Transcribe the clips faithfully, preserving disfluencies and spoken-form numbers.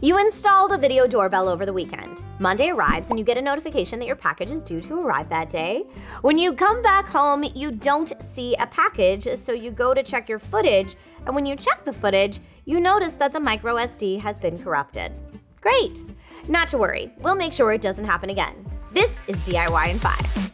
You installed a video doorbell over the weekend. Monday arrives and you get a notification that your package is due to arrive that day. When you come back home, you don't see a package, so you go to check your footage, and when you check the footage, you notice that the micro S D has been corrupted. Great! Not to worry, we'll make sure it doesn't happen again. This is D I Y in five.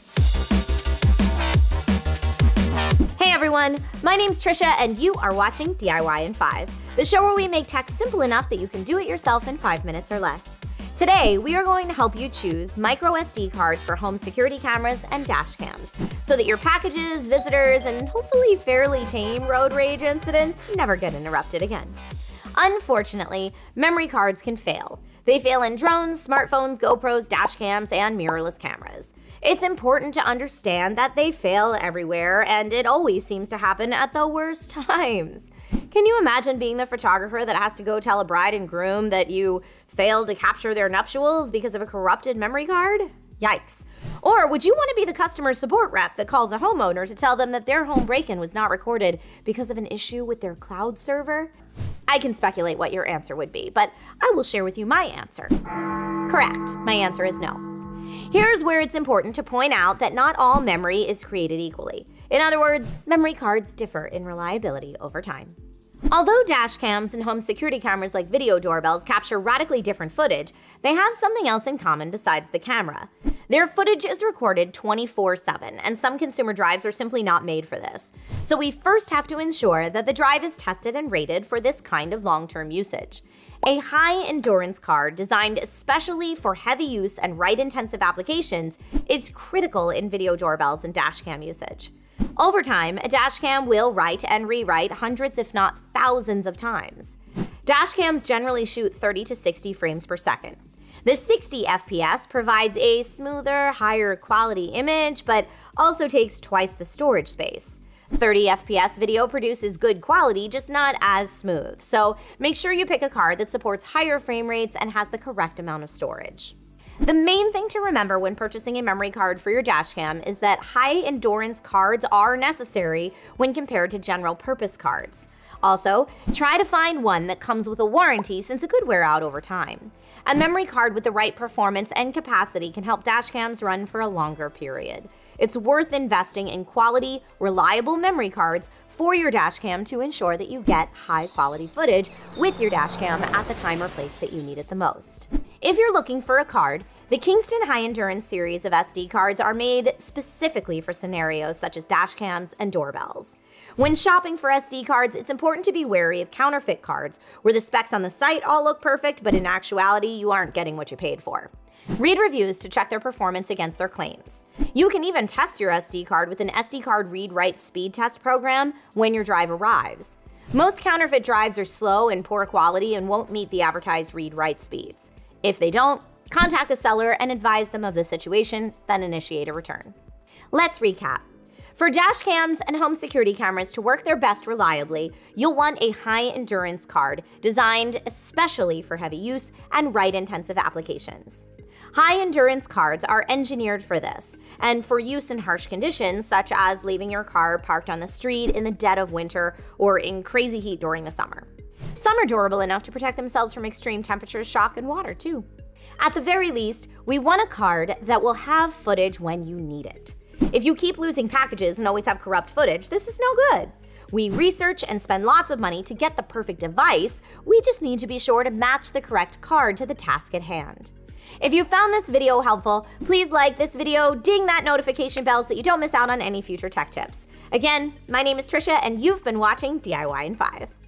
Hey everyone, my name's Trisha and you are watching D I Y in five, the show where we make tech simple enough that you can do it yourself in five minutes or less. Today, we are going to help you choose micro S D cards for home security cameras and dash cams, so that your packages, visitors, and hopefully fairly tame road rage incidents never get interrupted again. Unfortunately, memory cards can fail. They fail in drones, smartphones, GoPros, dashcams, and mirrorless cameras. It's important to understand that they fail everywhere, and it always seems to happen at the worst times. Can you imagine being the photographer that has to go tell a bride and groom that you failed to capture their nuptials because of a corrupted memory card? Yikes. Or would you want to be the customer support rep that calls a homeowner to tell them that their home break-in was not recorded because of an issue with their cloud server? I can speculate what your answer would be, but I will share with you my answer. Correct. My answer is no. Here's where it's important to point out that not all memory is created equally. In other words, memory cards differ in reliability over time. Although dash cams and home security cameras like video doorbells capture radically different footage, they have something else in common besides the camera. Their footage is recorded twenty-four seven, and some consumer drives are simply not made for this. So we first have to ensure that the drive is tested and rated for this kind of long-term usage. A high-endurance card designed especially for heavy use and write-intensive applications is critical in video doorbells and dashcam usage. Over time, a dashcam will write and rewrite hundreds if not thousands of times. Dashcams generally shoot thirty to sixty frames per second. The sixty F P S provides a smoother, higher quality image, but also takes twice the storage space. thirty F P S video produces good quality, just not as smooth, so make sure you pick a card that supports higher frame rates and has the correct amount of storage. The main thing to remember when purchasing a memory card for your dashcam is that high-endurance cards are necessary when compared to general-purpose cards. Also, try to find one that comes with a warranty since it could wear out over time. A memory card with the right performance and capacity can help dashcams run for a longer period. It's worth investing in quality, reliable memory cards for your dashcam to ensure that you get high-quality footage with your dashcam at the time or place that you need it the most. If you're looking for a card, the Kingston High Endurance series of S D cards are made specifically for scenarios such as dashcams and doorbells. When shopping for S D cards, it's important to be wary of counterfeit cards, where the specs on the site all look perfect, but in actuality, you aren't getting what you paid for. Read reviews to check their performance against their claims. You can even test your S D card with an S D card read-write speed test program when your drive arrives. Most counterfeit drives are slow and poor quality and won't meet the advertised read-write speeds. If they don't, contact the seller and advise them of the situation, then initiate a return. Let's recap. For dash cams and home security cameras to work their best reliably, you'll want a high-endurance card designed especially for heavy use and write-intensive applications. High-endurance cards are engineered for this, and for use in harsh conditions such as leaving your car parked on the street in the dead of winter or in crazy heat during the summer. Some are durable enough to protect themselves from extreme temperatures, shock, and water too. At the very least, we want a card that will have footage when you need it. If you keep losing packages and always have corrupt footage, this is no good. We research and spend lots of money to get the perfect device, we just need to be sure to match the correct card to the task at hand. If you found this video helpful, please like this video, ding that notification bell so that you don't miss out on any future tech tips. Again, my name is Trisha and you've been watching D I Y in five.